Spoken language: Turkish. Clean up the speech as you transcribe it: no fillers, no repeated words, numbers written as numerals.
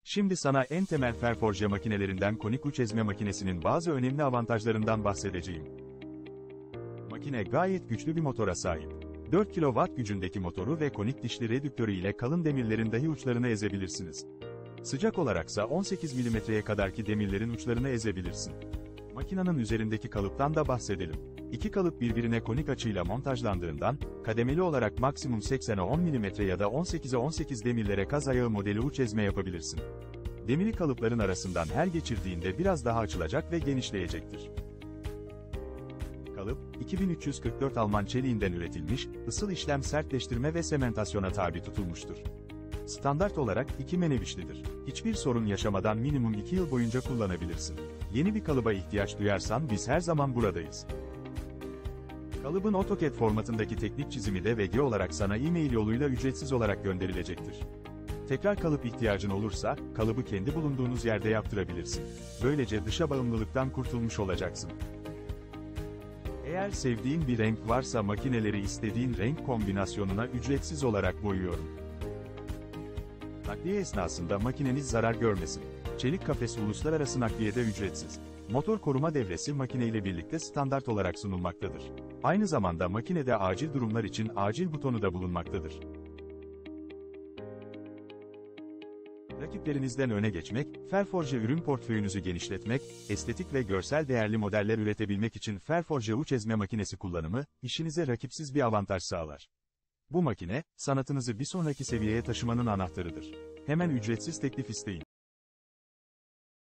Şimdi sana en temel Ferforje makinelerinden konik uç ezme makinesinin bazı önemli avantajlarından bahsedeceğim. Makine gayet güçlü bir motora sahip. 4 kW gücündeki motoru ve konik dişli redüktörü ile kalın demirlerin dahi uçlarını ezebilirsiniz. Sıcak olaraksa 18 mm'ye kadarki demirlerin uçlarını ezebilirsin. Makinenin üzerindeki kalıptan da bahsedelim. İki kalıp birbirine konik açıyla montajlandığından, kademeli olarak maksimum 80'e 10 mm ya da 18'e 18 demirlere kaz ayağı modeli uç ezme yapabilirsin. Demiri kalıpların arasından her geçirdiğinde biraz daha açılacak ve genişleyecektir. Kalıp, 2344 Alman çeliğinden üretilmiş, ısıl işlem sertleştirme ve sementasyona tabi tutulmuştur. Standart olarak 2 menevişlidir. Hiçbir sorun yaşamadan minimum 2 yıl boyunca kullanabilirsin. Yeni bir kalıba ihtiyaç duyarsan biz her zaman buradayız. Kalıbın AutoCAD formatındaki teknik çizimi de VG olarak sana e-mail yoluyla ücretsiz olarak gönderilecektir. Tekrar kalıp ihtiyacın olursa, kalıbı kendi bulunduğunuz yerde yaptırabilirsin. Böylece dışa bağımlılıktan kurtulmuş olacaksın. Eğer sevdiğin bir renk varsa makineleri istediğin renk kombinasyonuna ücretsiz olarak boyuyorum. Nakliye esnasında makineniz zarar görmesin. Çelik kafes uluslararası nakliyede ücretsiz. Motor koruma devresi makineyle birlikte standart olarak sunulmaktadır. Aynı zamanda makinede acil durumlar için acil butonu da bulunmaktadır. Rakiplerinizden öne geçmek, Ferforje ürün portföyünüzü genişletmek, estetik ve görsel değerli modeller üretebilmek için Ferforje uç ezme makinesi kullanımı, işinize rakipsiz bir avantaj sağlar. Bu makine, sanatınızı bir sonraki seviyeye taşımanın anahtarıdır. Hemen ücretsiz teklif isteyin.